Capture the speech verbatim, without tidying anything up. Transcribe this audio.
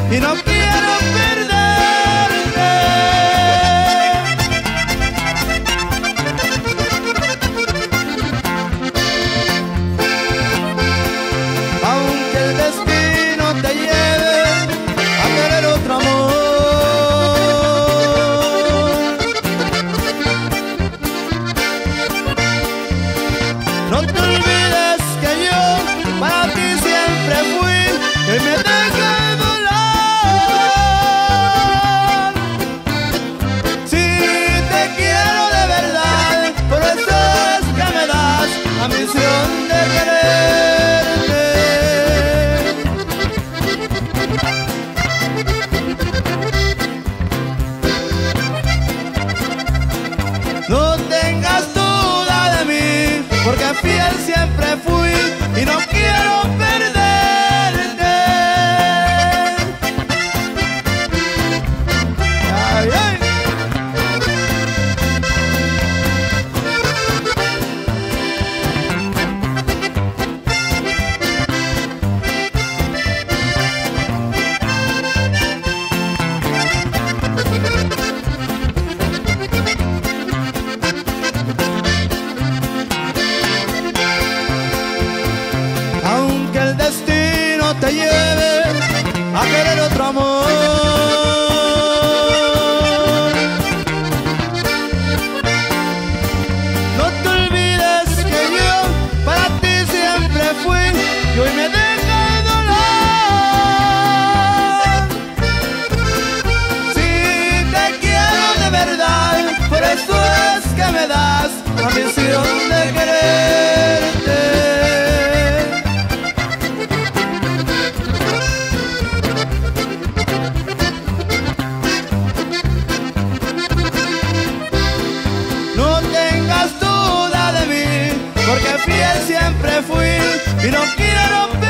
y no quiero perderte. Aunque el destino te lleve a querer otro amor, no te olvides que yo para ti siempre fui, que me deja el dolor. Si te quiero de verdad, por eso es que me das la misión de quererte. No tengas duda de mí, porque fiel siempre fui y no quiero perderte. Ay, ay. Aunque el destino te lleve a querer otro amor, no te olvides que yo para ti siempre fui y hoy me deja el dolor. Si te quiero de verdad, por eso es que me das la misión de quererte. No tengas duda de mí, porque fiel siempre fui y no quiero